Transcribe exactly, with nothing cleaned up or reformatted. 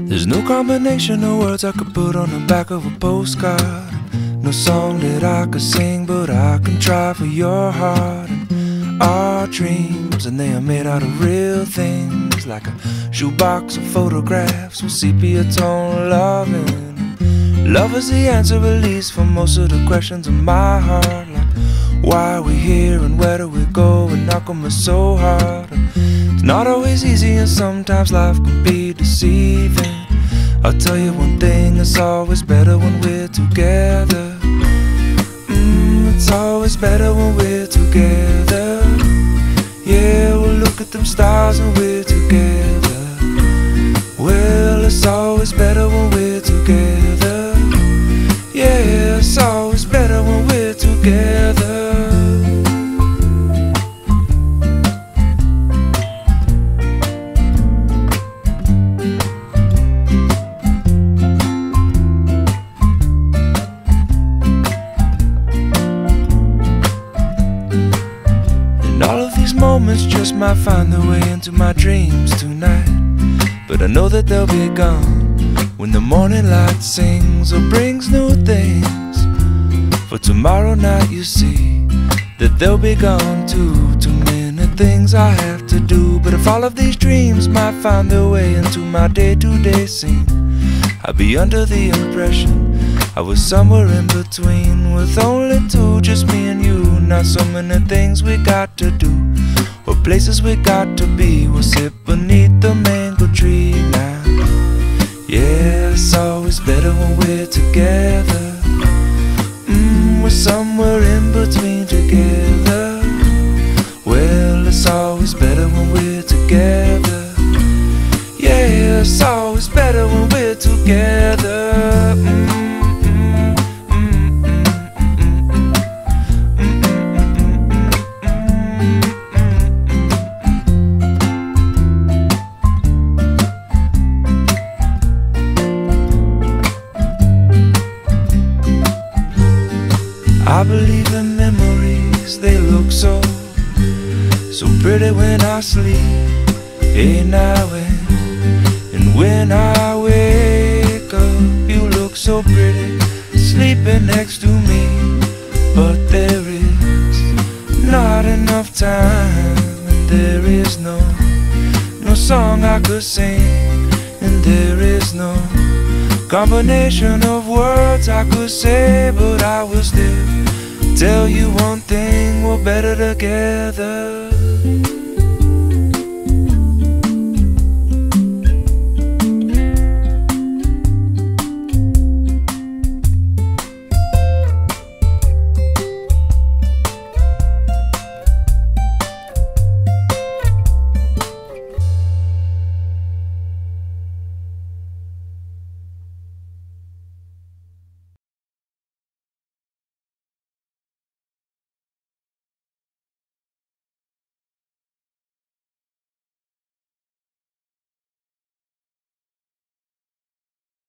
There's no combination of words I could put on the back of a postcard. No song that I could sing, but I can try for your heart. And our dreams, and they are made out of real things, like a shoebox of photographs with sepia tone loving. Love is the answer, at least, for most of the questions in my heart, like why are we here and where do we go, and how come it's so hard? And it's not always easy, and sometimes life can be deceiving. I'll tell you one thing, it's always better when we're together. Mm, it's always better when we're together. Yeah, we'll look at them stars when we're together. Well, it's always better when we're together. Yeah, it's always better when we're together. All of these moments just might find their way into my dreams tonight, but I know that they'll be gone when the morning light sings or brings new things. For tomorrow night you see that they'll be gone too. Too many things I have to do, but if all of these dreams might find their way into my day-to-day scene, I'd be under the impression I was somewhere in between, with only two, just me and you. Not so many things we got to do, or places we got to be. We'll sit beneath the mango tree now. Yeah, it's always better when we're together. Mm, we're somewhere in between together. Well, it's always better when we're together. Yeah, it's always better when we're together. Mm. I believe in memories, they look so, so pretty when I sleep. Hey now and, and when I wake up, you look so pretty, sleeping next to me. But there is not enough time, and there is no, no song I could sing, and there is no combination of words I could say, but I will still tell you one thing, we're better together.